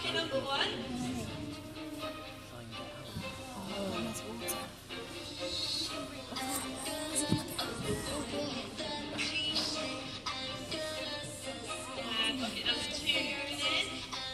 lucky number one. Bucket number two going in.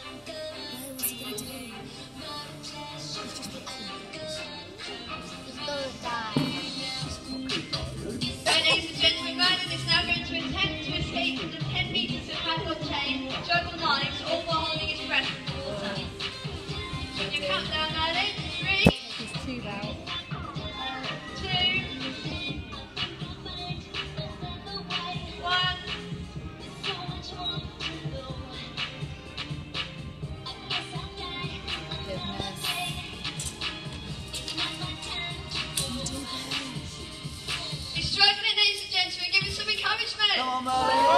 Ladies and gentlemen, Merlin is now going to attempt to escape the 10 metres of padlock chain, juggle knives, all while holding his breath in the water. On your countdown, Merlin, 3, There's 2 out. 2, 1. He's struggling, ladies and gentlemen, give him some encouragement. Come on,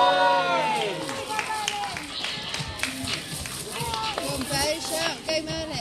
Merlin! Go on, Faye, shout, go Merlin.